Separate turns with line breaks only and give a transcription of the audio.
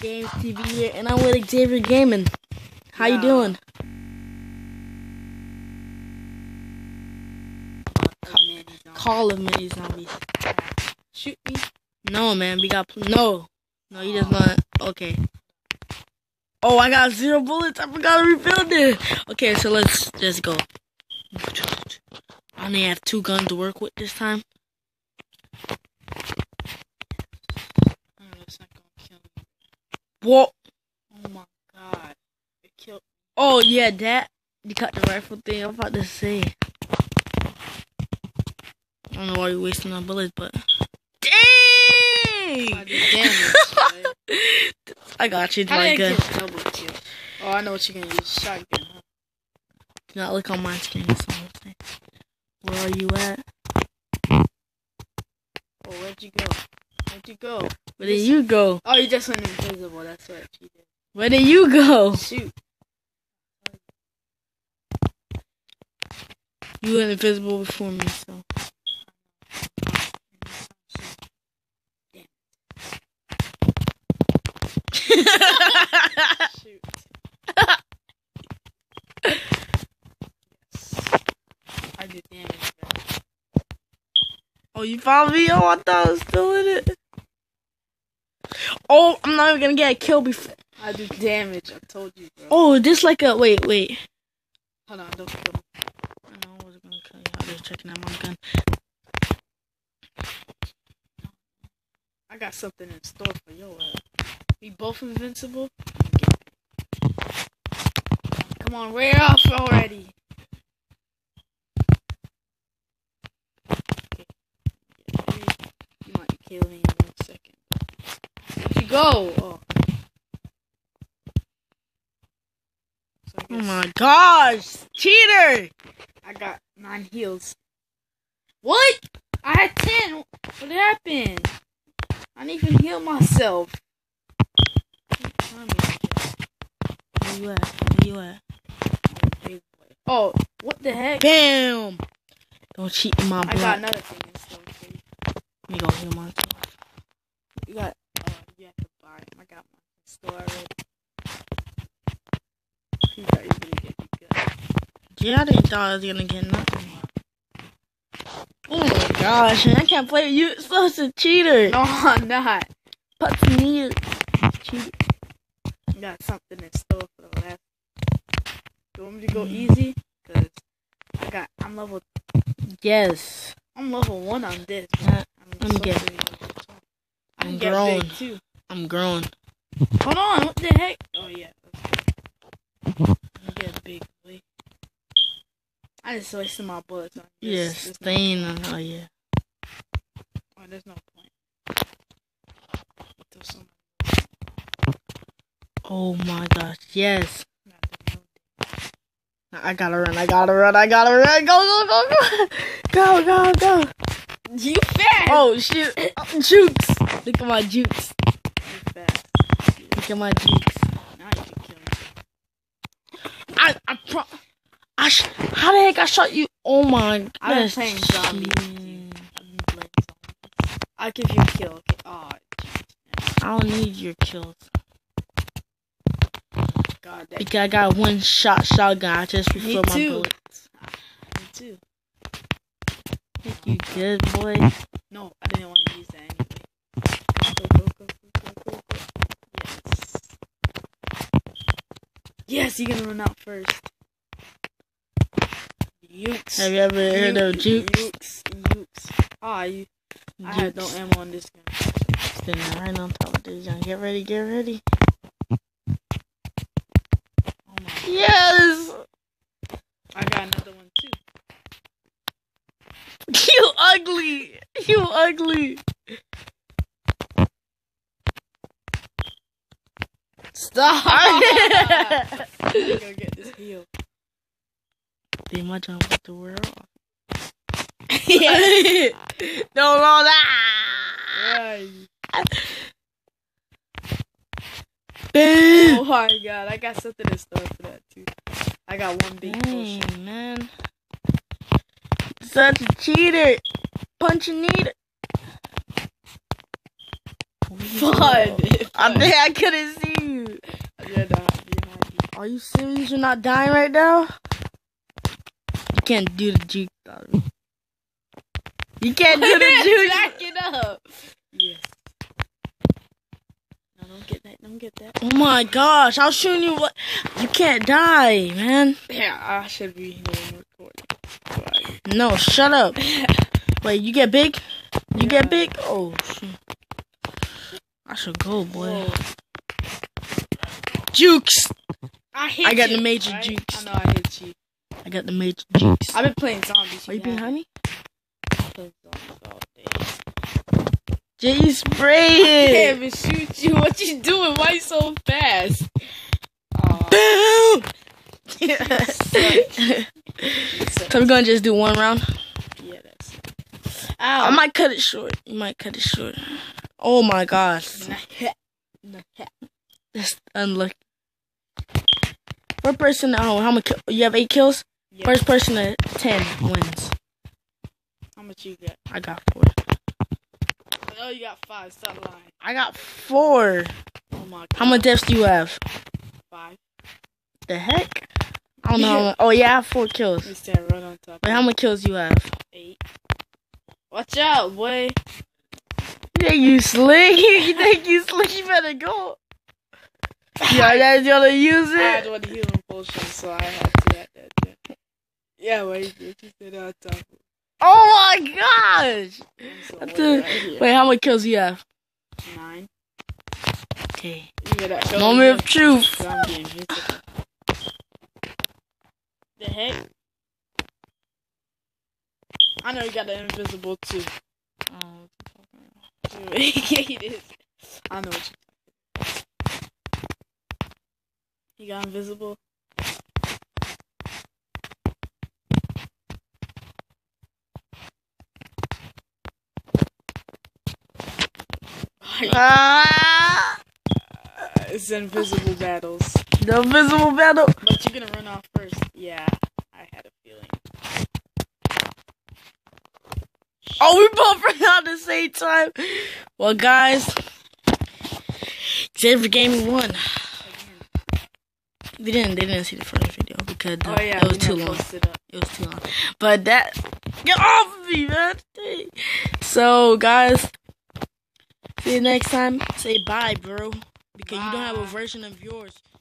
Games TV here, and I'm with Xavier Gaming. How you doing? Call of mini zombies.
Shoot me.
No, man, we got no, you just not. Okay. Oh, I got 0 bullets. I forgot to rebuild it. Okay, so let's just go. I only have 2 guns to work with this time.
That's not gonna kill me.
Whoa.
Oh my god. It killed me.
Oh yeah, that you got the rifle thing. I'm about to say. I don't know why you're wasting my bullets, but dang!
I did damage, right?
I got you.
How did I
Good.
get double kill? Oh, I know what you're gonna use. Shotgun, huh?
Do not look on my screen. That's all I'm saying. Where are you at?
Oh, where'd you go? Where'd you go?
Where did you go?
Oh, you just went invisible. That's what you did.
Where did you go?
Shoot.
You went invisible before me, so.
Shoot. I did damage, guys.
Oh, you found me? Oh, I thought I was still in it. Oh, I'm not even gonna get a kill before.
I do damage. I told you, bro.
Oh, this like a wait.
Hold on, don't kill me.
I know I was gonna kill you. I was checking out my gun.
I got something in store for your ass. We both invincible? Come on, we're off already. Okay. You might be killing me in 1 second. Where'd you go? Oh. So I
Oh
guess
my gosh, cheater!
I got 9 heals. What? I had 10. What happened? I didn't even heal myself.
Where you at? Where you at?
Oh, what the heck?
Bam! Don't cheat in my blood.
I got another thing in store for you.
Let me go heal myself.
You got, you have to buy them. I got mine in store already. You thought you were gonna get me good.
Yeah, I didn't thought I was gonna get nothing. Oh my gosh, man, I can't play with you. You're such a cheater.
No, I'm not.
Put me cheater.
I got something in store for the last. You want me to go easy? Cause I'm level.
Yes.
I'm level 1 on this.
I'm getting. I'm grown.
Big too.
I'm grown.
Hold on, what the heck? Oh yeah. I'm getting big, boy. I just wasted my bullets on this.
Yes, staying on. Oh yeah.
Oh, there's no point.
Oh my gosh, yes. I gotta run. Go. Go.
You fast!
Oh shit. Jukes. Look at my jukes.
You fast.
Look at my jukes.
Now you can kill me.
How the heck I shot you? Oh my
I've been
gosh.
playing zombies. I've been playing zombies. I'll give you a kill. Okay. Oh,
I don't need your kills.
God,
Because I got 1 shotgun. I just
me
refilled my
too.
bullets.
Me too.
Think you good, boy?
No, I didn't want to use that anyway. Go. Yes, you're gonna run out first. Ukes.
Have you ever heard of jukes?
Ukes. I have no ammo on this gun.
Standing right on top of this gun. Get ready.
Oh my.
Yes!
I got another one too.
You ugly!
Stop! I'm gonna get this heal.
They might jump with the world off.
Yeah.
No, that!
Right.
Bam!
Oh my god, I got something in store for that too. I got 1 big potion.
Dang, man. Such a cheater! Punch and need it.
fun.
I think I couldn't see you. Are you serious? You're not dying right now? You can't do the juke, though. You can't do the juke.
Jack it up. Yes. No, don't get that. Don't get that.
Oh my gosh! I was shooting you. What? You can't die, man.
Yeah, I should be recording.
No, shut up. Wait, you get big? You get big? Oh, shoot. I should go, boy.
Whoa.
Jukes!
I
got the major jukes.
I know I hit you.
I got the major jukes.
I've been playing zombies.
Are you behind me?
Playing zombies all day.
Jay, spray
I can't
it!
even shoot you. What you doing? Why you so fast?
Boom!
So
So we're gonna just do one round?
yeah, that's it.
I
Ow.
might cut it short. You might cut it short. Oh my gosh. That's unlucky. First person, how many you have 8 kills?
Yeah.
First person to 10 wins.
How much you got?
I got 4.
I know you got 5. Stop lying.
I got 4.
Oh my god.
How many deaths do you have?
5.
The heck? I don't know how many. Oh yeah, I have 4 kills.
You stand right on top.
Wait, how many kills you have?
8. Watch out, boy.
You think you slick? You think you slick? You better go. Yeah, that's gonna use
I had
it.
one healing potion, so I had to add that. Yeah, wait, you said on top.
Oh my gosh!
So
That's
wait,
a-
right here.
Wait, how many kills you have?
9.
Okay.
You get that.
Moment of truth.
Some game. The heck? I know you got the invisible too. Yeah, he did. I know what you're talking about. You got invisible?
Ah!
It's invisible battles.
The invisible battle.
But you're gonna run off first. Yeah, I had a feeling.
Oh, we both ran out at the same time. Well, guys, Xavier Gaming won. They didn't see the first video because it was too long. It was too long. But that, get off of me, man. So, guys, see you next time. Say bye, bro, because you don't have a version of yours.